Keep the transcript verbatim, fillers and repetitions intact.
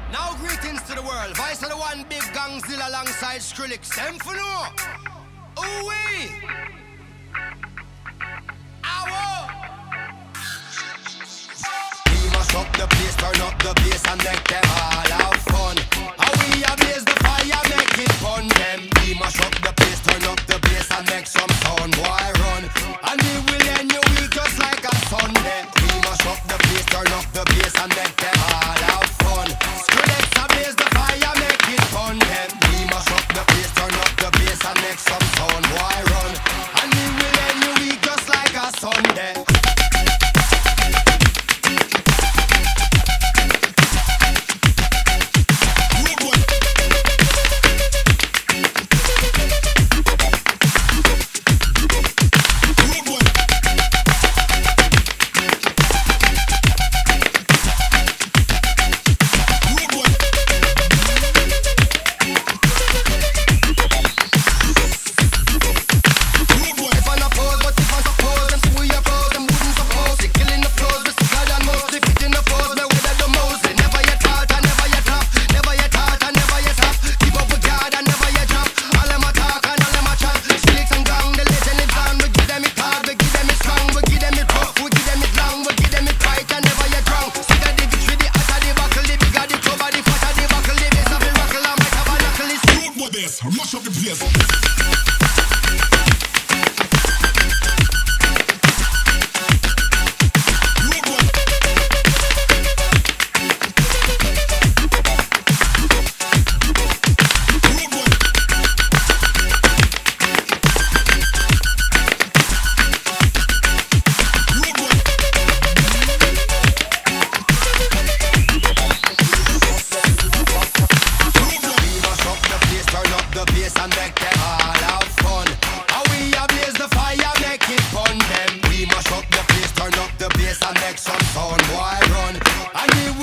Now greetings to the world. Vice of the one big gangzilla alongside Skrillex. Them for no. Ooh wee. Ow. We must up the place, turn up the bass and make them all have fun. How we ablaze the fire, make it fun. Them we must up the place, turn up the bass and make some sound. Boy run, and we will end your week just like a Sunday. We must up the place, turn up the bass and make them all have fun. Skrillex ablaze the fire, make it fun. Them we must up the place, turn up the bass and make some sound. Boy run, and we will end your week just like a Sunday. Mash up the place. And make them all have fun. How we ablaze the fire, make it fun. Them we mash up the place, turn up the bass and make some sound. Boy run, and we